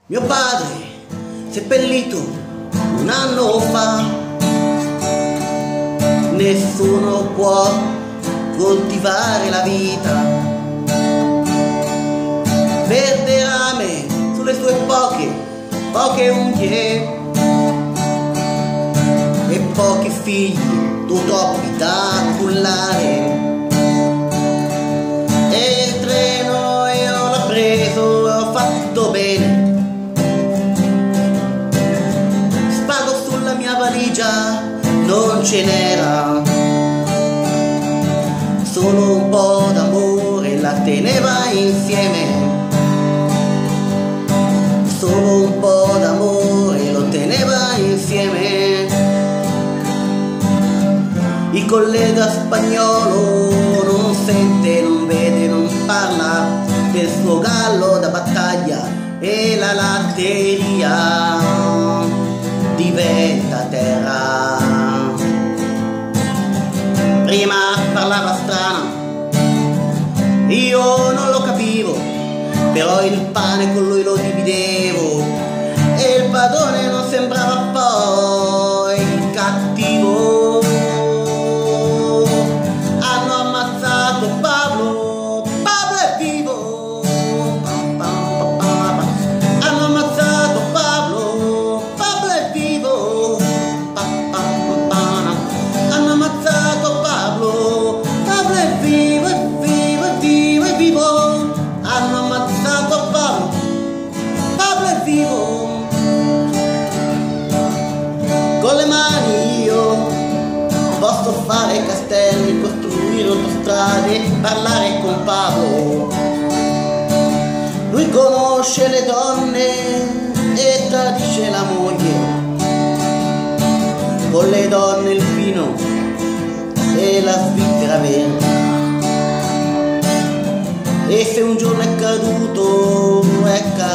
Mio padre, seppellito un anno fa, nessuno può coltivare la vita. Verde rame sulle sue poche unghie e pochi figli, tu troppi da cullare. E il treno io l'ho preso e ho fatto bene. Spago sulla mia valigia non ce n'era, solo un po' d'amore la teneva insieme. Solo un po' d'amore lo teneva insieme. Il collega spagnolo non sente, non vede, non parla del suo gallo da battaglia e la latteria diventa terra. Prima parlava strano, io non lo capivo, però il pane con lui lo dividevo e il padrone non sembrava poi cattivo. Hanno ammazzato Pablo, Pablo è vivo. Hanno ammazzato Pablo, Pablo è vivo. Hanno ammazzato Pablo, Pablo è vivo, è vivo, è vivo, è vivo. Hanno ammazzato Pablo, Pablo è vivo. Con le mani io posso fare castelli, costruire autostrade, parlare con Pablo. Lui conosce le donne e tradisce la moglie. Con le donne il vino e la Svizzera verde. E se un giorno è caduto